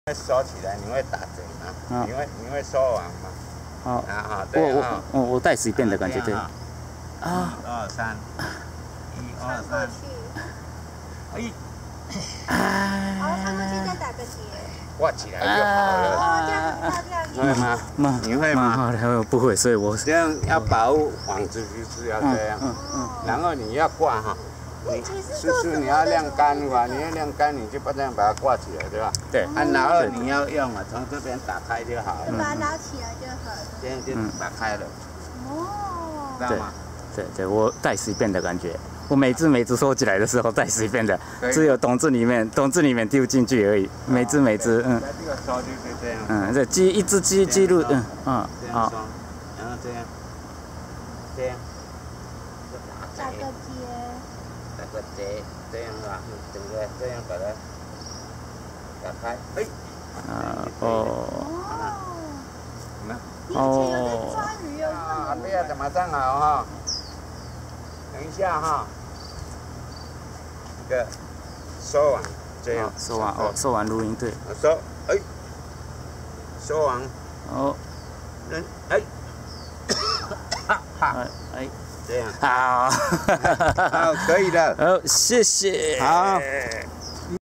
会收起来，你会打结吗？你会收完吗？ 好，我带随便的感觉对。啊。1、2、3，1、2、3，哎。 上过去再打个结。 挂起来就好了。 哦，这样很漂亮。 会吗？你会吗？ 我不会，所以我这样要保护网子就是要这样。然后你要挂哈。你要晾干吧？你要晾干，你就这样把它挂起来，对吧？ 对。 然后你要用啊，从这边打开就好了。 把它捞起来就好了。 这样就打开了。 哦。 知道吗？ 对，我带随便的感觉。我每只收起来的时候带随便的，只有桶子里面丢进去而已。每只， 这个收就是这样。 这一只记录，好。 然后这样。 打个结。 打个结，这样吧，整个这样把它打开。哎。对呀，马上好哈。等一下哈。这个收完，这样。 收完录音对。 收完。 哦。 这样。 好。 好，可以的。 好，谢谢。 好。